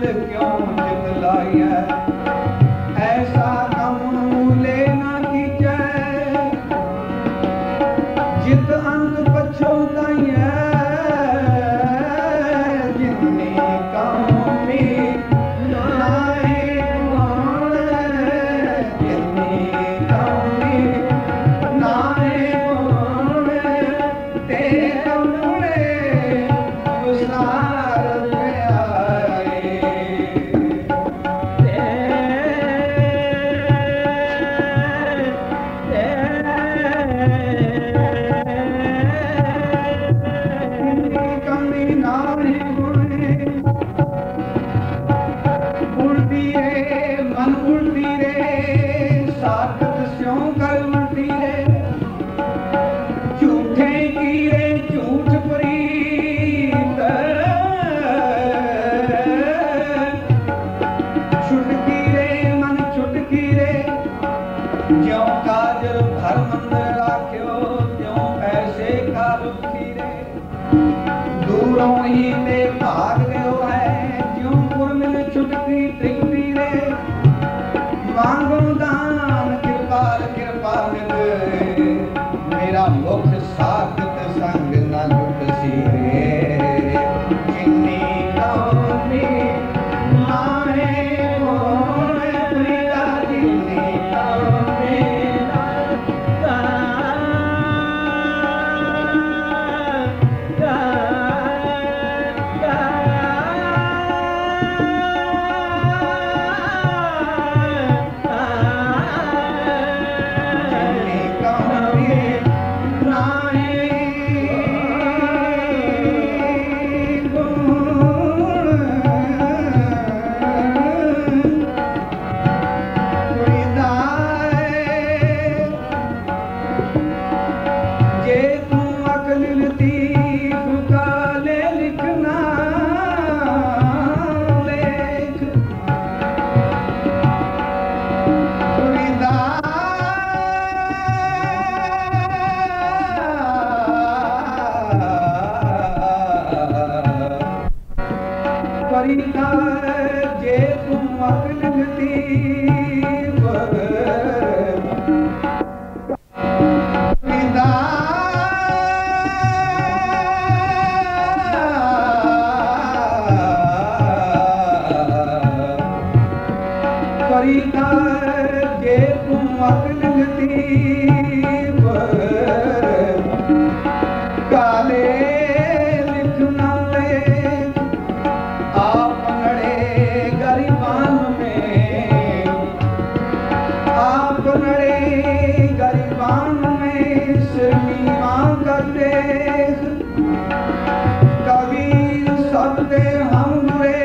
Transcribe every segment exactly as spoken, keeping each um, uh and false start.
मत क्यों जितलाई है, ऐसा कम लेना कीजे, जित अंत पछोताई है, जितनी कमी नाए गुण, जितनी कमी नाए गुण, ते कमुड़े गुसार पे आए, कमी नाए गुण, उड़ती रे मन उड़ती रे, साखत स्यों कर उड़ती रे, झूठे की रे झूठ प्रीत, छुटकी रे मन छुटकी रे, ज्यों काजल घर मंदिर राख्यो, त्यों ऐसे का रुखी रे, दूरों ही ते भाग गयो है, ज्यों पुरमिल छुटकी त्रिकती रे, मांगो दान कृपाल कृपा निध, मेरा मुख साखत संग न लुटसी रे, जिन्नी कमी नाए गुण, प्रिया जिन्नी कमी जिन्नी कमी नाए जे तू अकल लतीफ का ले लिखना लेख, परिता जे तू अकल लतीफ परिता जे तू अकल लतीफ, काले लिखना लेख, आप नड़े गरीबान में, आप नड़े गरीबान में, सिरनीमा कर देख, कबीर सब दे हम बुरे,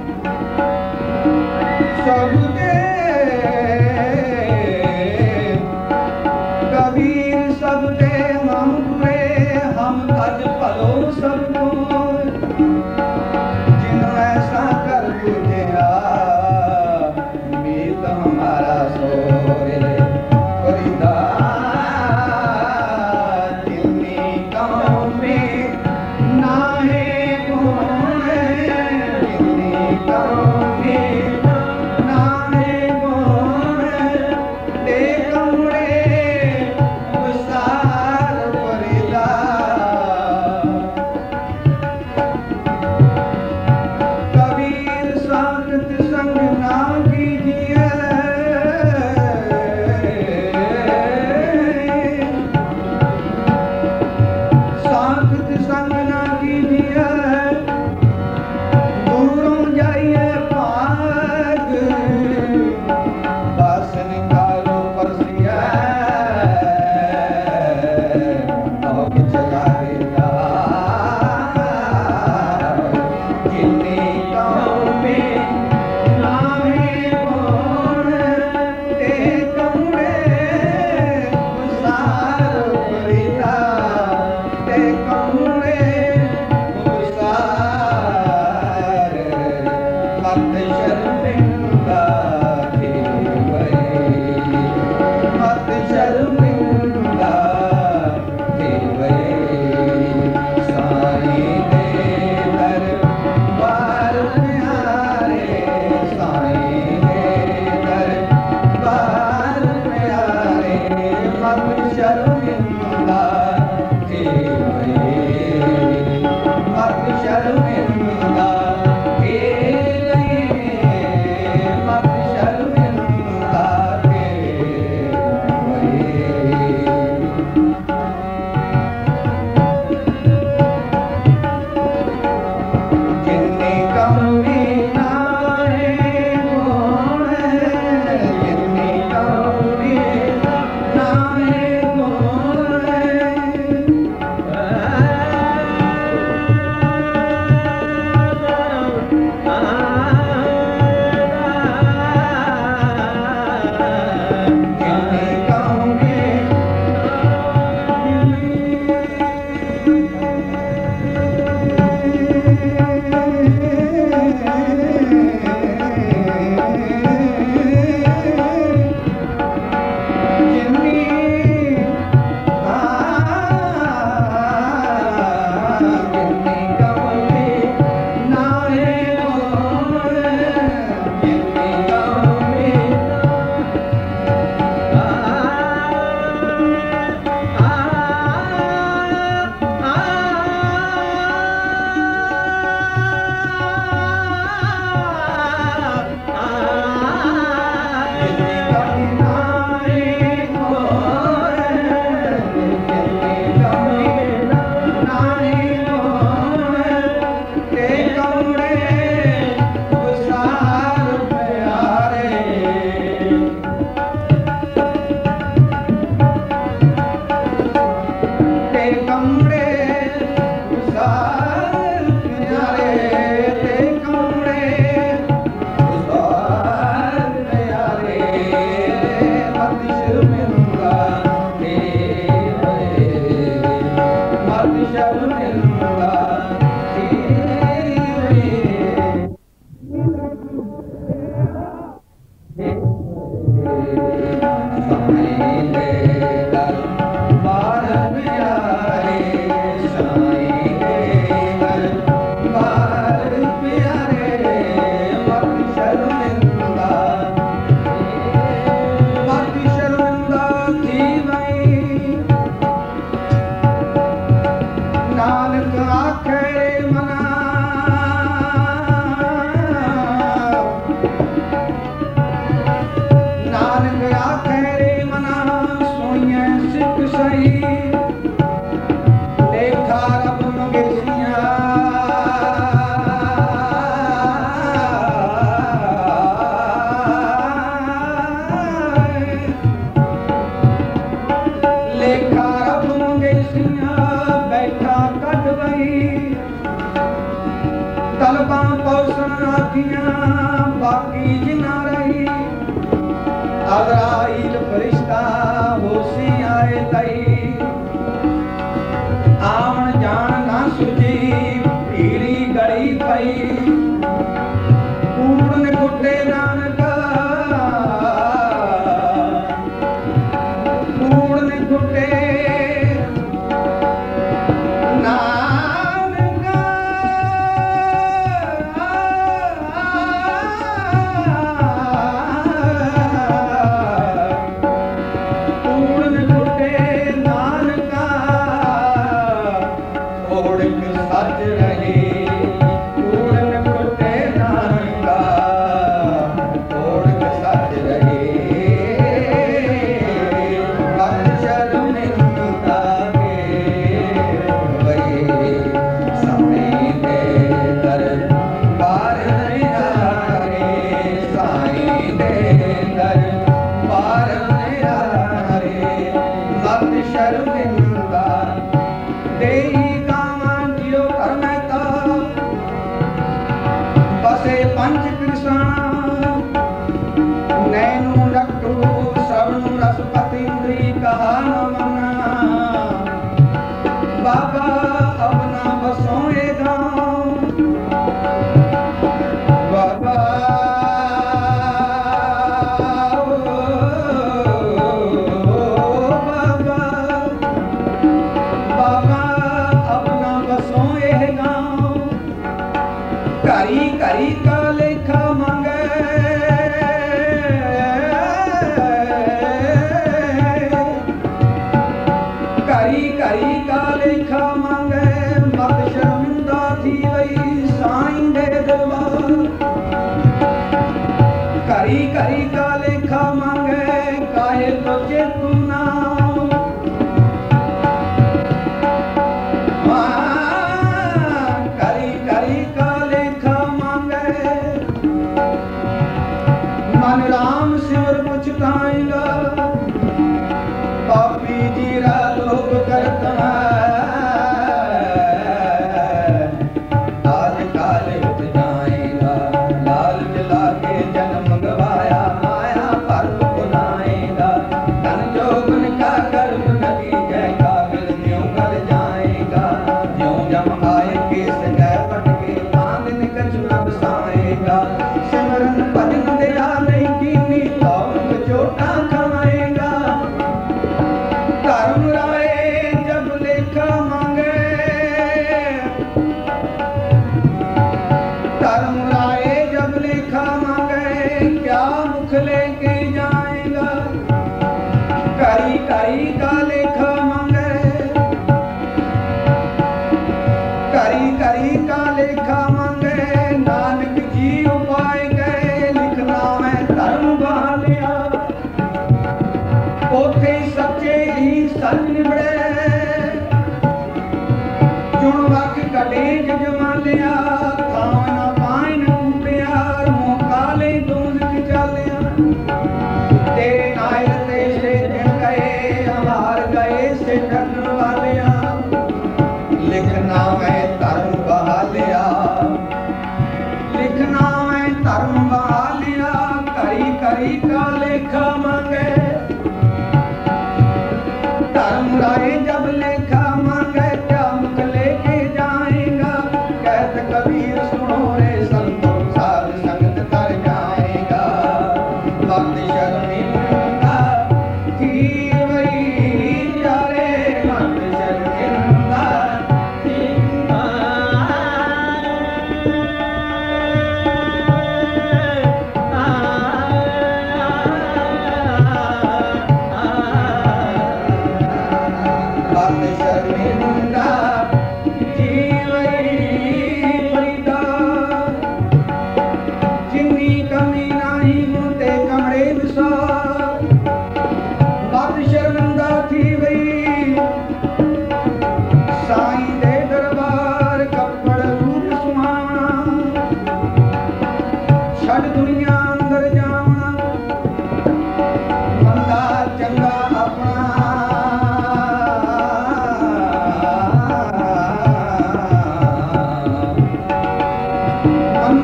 सब दे कबीर सब दे हम बुरे, हम अज भलो सब कोय, जिन्हों ऐसा कर बुझिया, मीत हमारा सोए, परिदा जिन्नी कमी नाए गुण, जिन्नी कमी नाए गुण, ते कमुड़े गुसार परिदा, कबीर साखत संग ना कीजिए, साखत संग ना कीजिए, दूरों जाइए भाग, बस निकालो परसिया, भोग चलाएगा, जिन्नी कमी नाए गुण, ते कमुड़े गुसार परिदा, ते कमुड़े गुसार, मत शर्मिंदा थेवई, मत शर्मिंदा थेवई, साईं दे दरबार में हारे पौसन आखियां बाकी जिना रही अजराइल फरिश्ता होसी आए तई आवन जान ना सुझी पीरी गली पई कूड़न कुटे नानका कूड़न कुटे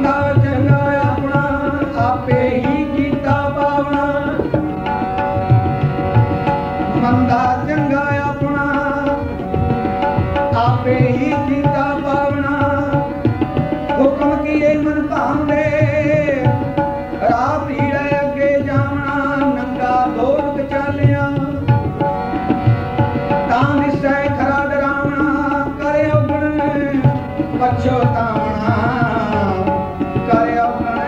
ਮੰਦਾ ਚੰਗਾ ਆਪਣਾ ਆਪੇ ਹੀ ਕੀਤਾ ਪਾਵਣਾ ਮੰਦਾ ਚੰਗਾ ਆਪਣਾ ਆਪੇ ਹੀ ਕੀਤਾ ਪਾਵਣਾ ਹੁਕਮ ਕੀਏ ਮਨ ਭਾਉਂਦੇ ਰਾਹ ਪੀੜੇ ਅੱਗੇ ਜਾਵਣਾ ਨੰਗਾ ਦੌਲਤ ਚਾਲਿਆ ਤਾਂ ਨਿਸੈ ਖਰਾ ਡਰਾਵਣਾ ਕਰੇ ਉਗਣ ਪਛੋਤਾਵਣਾ ਕਰੇ ਉਗਣ